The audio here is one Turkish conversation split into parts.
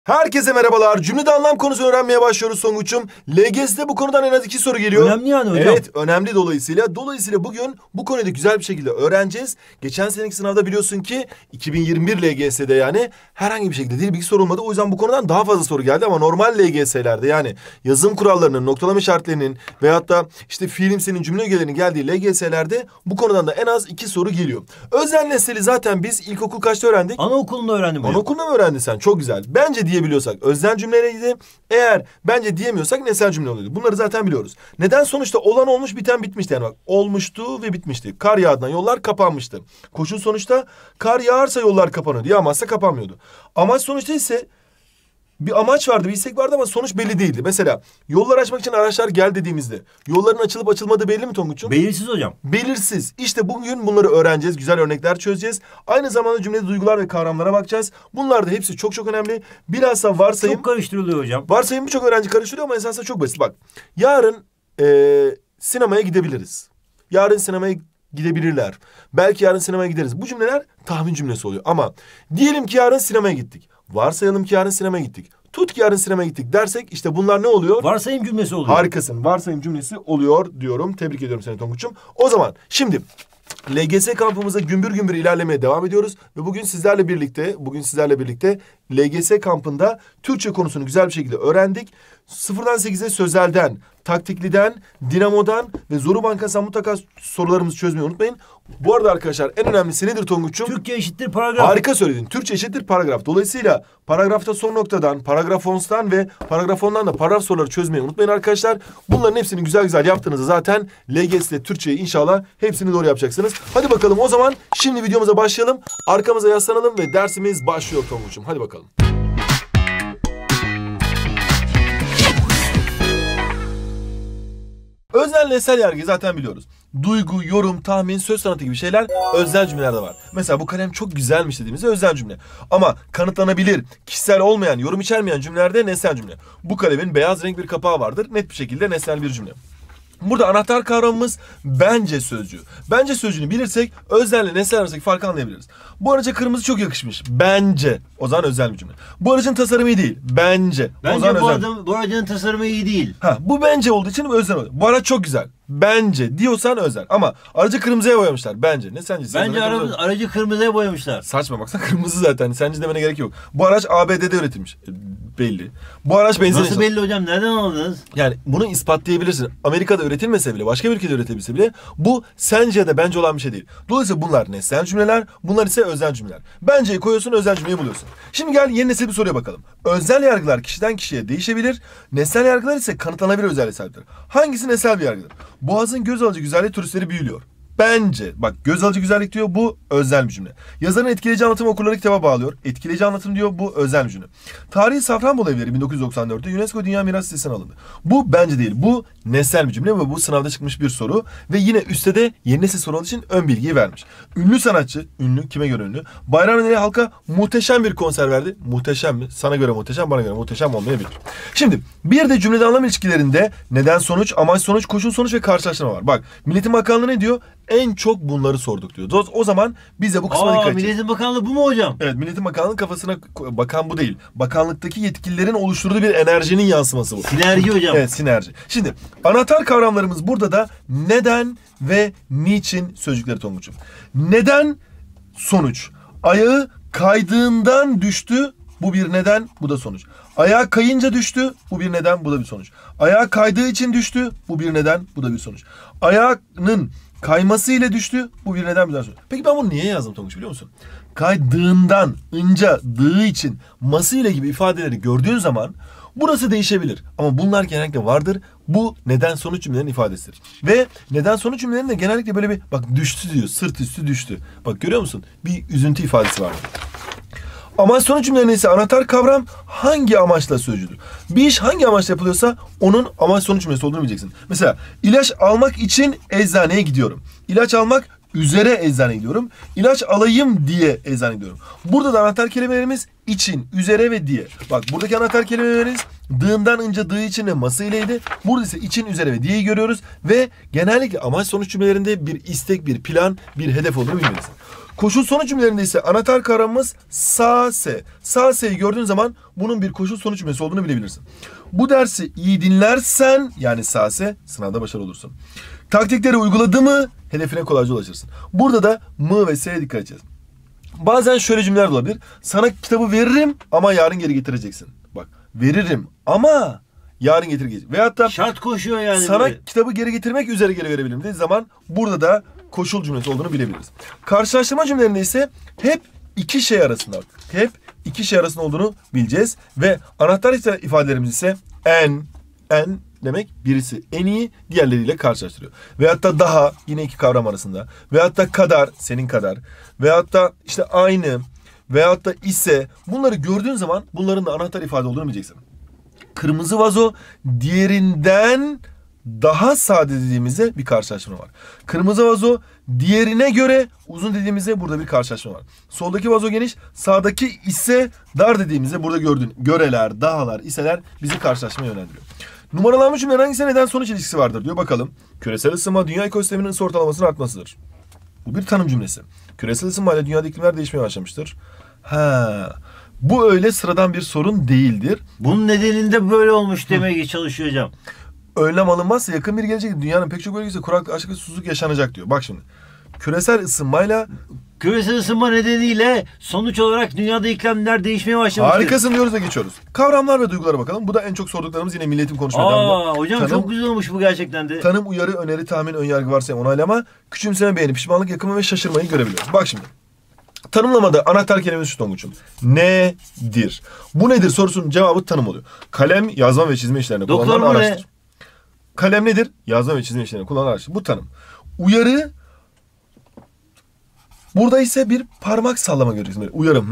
Herkese merhabalar. Cümlede anlam konusunu öğrenmeye başlıyoruz Songuç'um. LGS'de bu konudan en az 2 soru geliyor. Önemli yani hocam. Evet, önemli dolayısıyla. Dolayısıyla bugün bu konuyu da güzel bir şekilde öğreneceğiz. Geçen seneki sınavda biliyorsun ki 2021 LGS'de yani herhangi bir şekilde dil bilgi sorulmadı. O yüzden bu konudan daha fazla soru geldi ama normal LGS'lerde yani yazım kurallarının, noktalama işaretlerinin veyahut da işte fiilimsenin cümle ögelerinin geldiği LGS'lerde bu konudan da en az 2 soru geliyor. Özel nesneli zaten biz ilkokul kaçta öğrendik? Anaokulunda öğrendim hocam. Anaokulunda mı öğrendin sen? Çok güzel. Bence diyebiliyorsak öznel cümleliydi. Eğer bence diyemiyorsak nesnel cümle oluyordu. Bunları zaten biliyoruz. Neden? Sonuçta olan olmuş, biten bitmişti. Yani bak, olmuştu ve bitmişti. Kar yağdığından yollar kapanmıştı. Koşul sonuçta kar yağarsa yollar kapanıyordu. Yağmazsa kapanmıyordu. Amaç sonuçta ise bir amaç vardı, bir istek vardı ama sonuç belli değildi. Mesela yollar açmak için araçlar gel dediğimizde yolların açılıp açılmadığı belli mi Tonguç'um? Belirsiz hocam. Belirsiz. İşte bugün bunları öğreneceğiz. Güzel örnekler çözeceğiz. Aynı zamanda cümlede duygular ve kavramlara bakacağız. Bunlar da hepsi çok çok önemli. Bilhassa varsayım. Çok karıştırılıyor hocam. Varsayım birçok öğrenci karıştırıyor ama esasında çok basit. Bak, yarın sinemaya gidebiliriz. Yarın sinemaya gidebilirler. Belki yarın sinemaya gideriz. Bu cümleler tahmin cümlesi oluyor. Ama diyelim ki yarın sinemaya gittik. Varsayalım ki yarın sinemaya gittik. Tut ki yarın sinemaya gittik dersek işte bunlar ne oluyor? Varsayım cümlesi oluyor. Harikasın. Varsayım cümlesi oluyor diyorum. Tebrik ediyorum seni Tonguç'um. O zaman şimdi LGS kampımıza gümbür gümbür ilerlemeye devam ediyoruz. Ve bugün sizlerle birlikte LGS kampında Türkçe konusunu güzel bir şekilde öğrendik. 0'dan 8'e sözelden, taktikliden, dinamodan ve zoru bankasan mutlaka sorularımızı çözmeyi unutmayın. Bu arada arkadaşlar en önemlisi nedir Tonguç'um? Türkçe eşittir paragraf. Harika söyledin. Türkçe eşittir paragraf. Dolayısıyla paragrafta son noktadan, paragraf ons'tan ve paragraf ondan da paragraf soruları çözmeyi unutmayın arkadaşlar. Bunların hepsini güzel güzel yaptığınızda zaten LGS'de Türkçeyi inşallah hepsini doğru yapacaksınız. Hadi bakalım o zaman şimdi videomuza başlayalım. Arkamıza yaslanalım ve dersimiz başlıyor Tonguç'um. Hadi bakalım. Öznel nesnel yargıyı zaten biliyoruz. Duygu, yorum, tahmin, söz sanatı gibi şeyler öznel cümlelerde var. Mesela bu kalem çok güzelmiş dediğimizde öznel cümle. Ama kanıtlanabilir, kişisel olmayan, yorum içermeyen cümlelerde nesnel cümle. Bu kalemin beyaz renk bir kapağı vardır. Net bir şekilde nesnel bir cümle. Burada anahtar kavramımız bence sözcüğü. Bence sözcüğünü bilirsek öznelle nesnel arasındaki farkı anlayabiliriz. Bu araca kırmızı çok yakışmış. Bence. O zaman öznel bir cümle. Bu aracın tasarımı iyi değil. Bence. O zaman Bu aracın tasarımı iyi değil. Bu bence olduğu için öznel oluyor. Bu araç çok güzel. Bence diyorsan öznel. Ama aracı kırmızıya boyamışlar. Bence. Ne sence? Bence aracı kırmızıya boyamışlar. Saçma, baksana kırmızı zaten. Sence demene gerek yok. Bu araç ABD'de üretilmiş. Belli. Bu araç benzin. Nasıl belli hocam? Nereden anladınız? Yani bunu ispatlayabilirsin. Amerika'da üretilmese bile, başka bir ülkede üretilmese bile bu sence ya da bence olan bir şey değil. Dolayısıyla bunlar nesnel cümleler, bunlar ise öznel cümleler. Bence'yi koyuyorsun, öznel cümleyi buluyorsun. Şimdi gel yeni nesil bir soruya bakalım. Öznel yargılar kişiden kişiye değişebilir. Nesnel yargılar ise kanıtlanabilir özelliğe sahiptir. Hangisi nesnel bir yargıdır? Boğaz'ın göz alıcı güzelliği turistleri büyülüyor. Bence. Bak, göz alıcı güzellik diyor, bu öznel bir cümle. Yazarın etkileyici anlatımı okurları kitaba bağlıyor. Etkileyici anlatım diyor, bu öznel bir cümle. Tarihi Safranbolu evleri 1994'te UNESCO Dünya Mirası listesine alındı. Bu bence değil, bu nesnel bir cümle ve bu sınavda çıkmış bir soru. Ve yine üstte de yeni nesil soru olduğu için ön bilgiyi vermiş. Ünlü sanatçı, ünlü kime göre ünlü? Bayram halka muhteşem bir konser verdi. Muhteşem mi? Sana göre muhteşem, bana göre muhteşem olmayabilir. Şimdi bir de cümlede anlam ilişkilerinde neden sonuç, amaç sonuç, koşul sonuç ve karşılaştırma var. Bak, Milletin Bakanlığı ne diyor? En çok bunları sorduk diyor. O zaman biz de bu kısma dikkat edeceğiz. Milletin Bakanlığı bu mu hocam? Evet, Milletin Bakanlığı'nın kafasına bakan bu değil. Bakanlıktaki yetkililerin oluşturduğu bir enerjinin yansıması bu. Sinerji hocam. Evet, sinerji. Şimdi anahtar kavramlarımız burada da neden ve niçin sözcükleri Tonguç'um. Neden sonuç. Ayağı kaydığından düştü. Bu bir neden, bu da sonuç. Ayağı kayınca düştü, bu bir neden, bu da bir sonuç. Ayağı kaydığı için düştü, bu bir neden, bu da bir sonuç. Ayağının kayması ile düştü, bu bir neden, bir sonuç. Peki ben bunu niye yazdım Tonguç biliyor musun? Kaydığından, ınca, dığı için, ması ile gibi ifadeleri gördüğün zaman burası değişebilir. Ama bunlar genellikle vardır. Bu neden sonuç cümlelerin ifadesidir. Ve neden sonuç cümlelerinde genellikle böyle bir bak düştü diyor, sırt üstü düştü. Bak görüyor musun? Bir üzüntü ifadesi var. Amaç sonuç cümlelerinde ise anahtar kavram hangi amaçla sözcüdür? Bir iş hangi amaçla yapılıyorsa onun amaç sonuç cümlesi olduğunu bileceksin. Mesela ilaç almak için eczaneye gidiyorum. İlaç almak üzere eczaneye gidiyorum. İlaç alayım diye eczaneye gidiyorum. Burada da anahtar kelimelerimiz için, üzere ve diye. Bak buradaki anahtar kelimelerimiz dığından önce dığı için ve ması ileydi. Burada ise için, üzere ve diyeyi görüyoruz. Ve genellikle amaç sonuç cümlelerinde bir istek, bir plan, bir hedef olduğunu bilmelisin. Koşul sonuç cümlelerinde ise anahtar kavramımız sase. Sase'yi gördüğün zaman bunun bir koşul sonuç cümlesi olduğunu bilebilirsin. Bu dersi iyi dinlersen yani sase sınavda başarılı olursun. Taktikleri uyguladı mı hedefine kolayca ulaşırsın. Burada da mı ve s'ye dikkat edeceğiz. Bazen şöyle cümleler de olabilir. Sana kitabı veririm ama yarın geri getireceksin. Bak veririm ama yarın getireceksin. Veyahut da Şart koşuyor yani. sana böyle. kitabı geri getirmek üzere geri verebilirim dediği zaman burada da koşul cümlesi olduğunu bilebiliriz. Karşılaştırma cümlelerinde ise hep iki şey arasında. Hep iki şey arasında olduğunu bileceğiz. Ve anahtar ifadelerimiz ise en demek birisi en iyi diğerleriyle karşılaştırıyor. Veyahut da daha yine iki kavram arasında. Veyahut da kadar senin kadar. Veyahut da işte aynı. Veyahut da ise bunları gördüğün zaman bunların da anahtar ifade olduğunu bileceksin. Kırmızı vazo diğerinden daha sade dediğimizde bir karşılaştırma var. Kırmızı vazo diğerine göre uzun dediğimizde burada bir karşılaştırma var. Soldaki vazo geniş, sağdaki ise dar dediğimizde burada gördüğün göreler, dahalar, iseler bizi karşılaşmaya yönlendiriyor. Numaralanmış cümlelerin hangisine neden sonuç ilişkisi vardır diyor bakalım. Küresel ısınma dünya ekosisteminin ısı ortalamasının artmasıdır. Bu bir tanım cümlesi. Küresel ısınmayla dünyada iklimler değişmeye başlamıştır. Bu öyle sıradan bir sorun değildir. Bunun nedeninde böyle olmuş demeye çalışıyor hocam. Önlem alınmazsa yakın bir gelecekte dünyanın pek çok bölgesinde kuraklık, açlık ve susuzluk yaşanacak diyor. Bak şimdi. Küresel ısınmayla Küresel ısınma nedeniyle sonuç olarak dünyada iklimler değişmeye başlamıştır. harikasın diyoruz ve geçiyoruz. Kavramlar ve duygulara bakalım. Bu da en çok sorduklarımız yine milletin konuşmalarında. Hocam çok güzel olmuş bu gerçekten de. Tanım, uyarı, öneri, tahmin, önyargı varsa onaylama, küçümseme, beğeni, pişmanlık, yakınma ve şaşırmayı görebiliyoruz. Bak şimdi. Tanımlamada anahtar kelimemiz şu Tonguç'um. Nedir? Bu nedir sorusunun cevabı tanım oluyor. Kalem, yazma ve çizme işlerinde kullanılan Doktor bu ne? araçtır. Kalem nedir? Yazma ve çizme işlerinde kullanılan araçtır. Bu tanım. Uyarı, burada ise bir parmak sallama göreceksin. Böyle uyarı.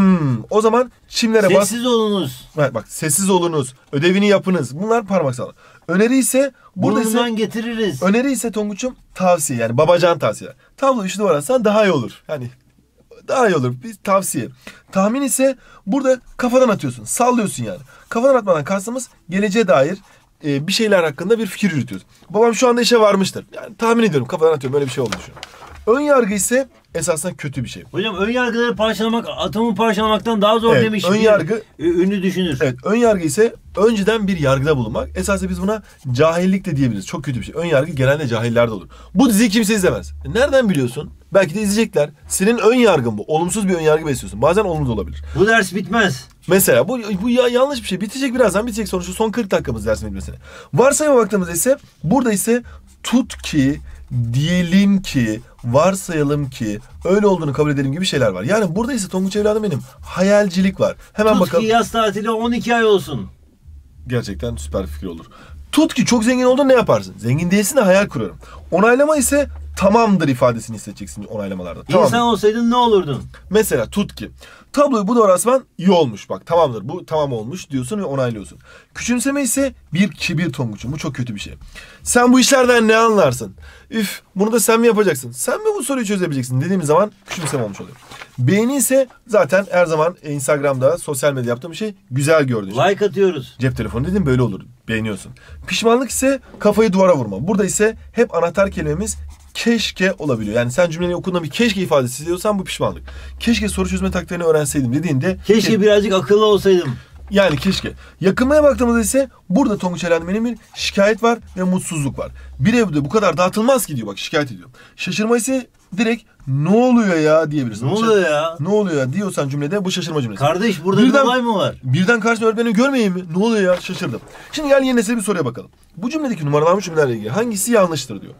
O zaman çimlere bas. Sessiz olunuz. Bak sessiz olunuz. Ödevini yapınız. Bunlar parmak sallama. Öneri ise burada Burnundan ise getiririz. öneri ise Tonguç'um tavsiye yani babacan tavsiye. Tablo işi duvara atsan daha iyi olur. Yani daha iyi olur. Bir tavsiye. Tahmin ise burada kafadan atıyorsun. Sallıyorsun yani. Kafadan atmadan kastımız geleceğe dair bir şeyler hakkında bir fikir yürütüyoruz. Babam şu anda işe varmıştır. Yani tahmin ediyorum. Kafadan atıyorum. Böyle bir şey olduğunu düşünüyorum. Ön yargı ise esasında kötü bir şey. Hocam ön yargıları parçalamak atomu parçalamaktan daha zor Evet, demiş. ön yargı ünlü düşünür. Evet, ön yargı ise önceden bir yargıda bulunmak. Esasında biz buna cahillik de diyebiliriz. Çok kötü bir şey. Ön yargı genelde cahillerde olur. Bu diziyi kimse izlemez. Nereden biliyorsun? Belki de izleyecekler. Senin ön yargın bu. Olumsuz bir ön yargı besliyorsun. Bazen olumlu da olabilir. Bu ders bitmez. Mesela bu yanlış bir şey. Bitecek birazdan bitecek sonuçta son 40 dakikamız dersin bitmesine. Varsayıma baktığımızda ise burada ise tut ki, diyelim ki, varsayalım ki, öyle olduğunu kabul edelim gibi şeyler var. Yani burada ise Tonguç evladım benim hayalcilik var. Hemen Tut bakalım. ki yaz tatili 12 ay olsun. Gerçekten süper fikir olur. Tut ki çok zengin oldun ne yaparsın? Zengin değilsin de hayal kuruyorum. Onaylama ise tamamdır ifadesini hissedeceksin onaylamalarda. Tamamdır. İnsan olsaydın ne olurdun? Mesela tut ki. Tabloyu bu doğru asman iyi olmuş. Bak tamamdır bu tamam olmuş diyorsun ve onaylıyorsun. Küçümseme ise bir kibir Tonguç'um. Bu çok kötü bir şey. Sen bu işlerden ne anlarsın? Üf bunu da sen mi yapacaksın? Sen mi bu soruyu çözebileceksin dediğimiz zaman küçümseme olmuş oluyor. Beğeni ise zaten her zaman Instagram'da sosyal medya yaptığım bir şey güzel gördüğün şey. Like atıyoruz. Cep telefonu dedim böyle olur. Beğeniyorsun. Pişmanlık ise kafayı duvara vurma. Burada ise hep anahtar kelimemiz keşke olabiliyor. Yani sen cümlenin okulunda bir keşke ifadesi izliyorsan bu pişmanlık. Keşke soru çözme taktiğini öğrenseydim dediğinde Keşke birazcık akıllı olsaydım. yani keşke. Yakınmaya baktığımızda ise burada Tonguç Eren'in bir şikayet var ve mutsuzluk var. Bir evde bu kadar dağıtılmaz ki diyor bak şikayet ediyor. Şaşırma ise direkt ne oluyor ya diyebilirsin. Ne oluyor ya? Ne oluyor ya diyorsan cümlede bu şaşırma cümlesi. Kardeş burada bir olay mı var? Birden karşımda öğretmeni görmeyeyim mi? Ne oluyor ya? Şaşırdım. Şimdi gel yeni nesil bir soruya bakalım. Bu cümledeki numaralanmış cümlelerle ilgili hangisi yanlıştır diyor.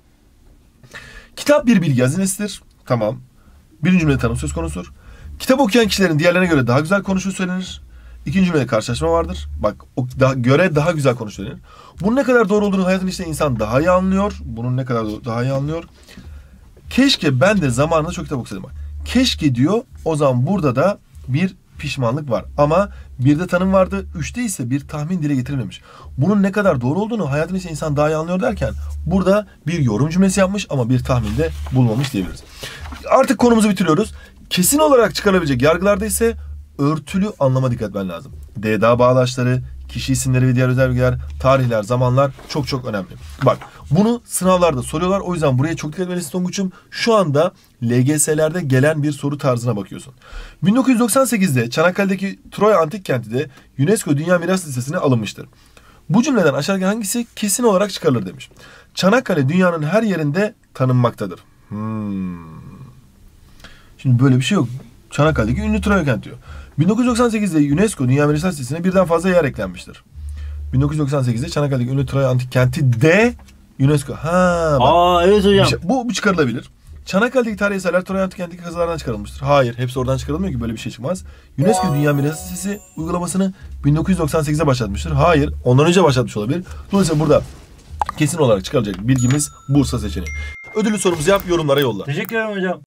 Kitap bir bilgi hazinesidir. Tamam. Birinci cümlede tanım söz konusudur. Kitap okuyan kişilerin diğerlerine göre daha güzel konuştuğu söylenir. İkinci cümlede karşılaşma vardır. Bak göre daha güzel konuştuğu söylenir. Bunun ne kadar doğru olduğunu hayatın içinde insan daha iyi anlıyor. Bunun ne kadar daha iyi anlıyor. Keşke ben de zamanında çok kitap okusaydım. Bak. Keşke diyor. O zaman burada da bir pişmanlık var. Ama bir de tanım vardı. Üçte ise bir tahmin dile getirilmemiş. Bunun ne kadar doğru olduğunu hayatın içinde insan daha iyi anlıyor derken burada bir yorum cümlesi yapmış ama bir tahminde bulmamış diyebiliriz. Artık konumuzu bitiriyoruz. Kesin olarak çıkarabilecek yargılarda ise örtülü anlama dikkat etmen lazım. D-da bağlaçları, kişi isimleri ve diğer özel bilgiler, tarihler, zamanlar çok çok önemli. Bak bunu sınavlarda soruyorlar. O yüzden buraya çok dikkat etmelisin Tonguç'um. Şu anda LGS'lerde gelen bir soru tarzına bakıyorsun. 1998'de Çanakkale'deki Troy Antik Kenti de UNESCO Dünya Miras Listesi'ne alınmıştır. Bu cümleden aşağıdaki hangisi kesin olarak çıkarılır demiş. Çanakkale dünyanın her yerinde tanınmaktadır. Şimdi böyle bir şey yok. Çanakkale'deki ünlü Troya kent diyor. 1998'de UNESCO Dünya Miras Listesi'ne birden fazla yer eklenmiştir. 1998'de Çanakkale'deki ünlü Troya Antik Kenti de UNESCO. Bak. Evet hocam. Bu çıkarılabilir. Çanakkale'deki tarihi eserler Troya Antik Kenti'ndeki kazılardan çıkarılmıştır. Hayır, hepsi oradan çıkarılmıyor ki, böyle bir şey çıkmaz. UNESCO Dünya Miras Listesi uygulamasını 1998'de başlatmıştır. Hayır, ondan önce başlatmış olabilir. Dolayısıyla burada kesin olarak çıkarılacak bilgimiz Bursa seçeneği. Ödüllü sorumuzu yap, yorumlara yolla. Teşekkür ederim hocam.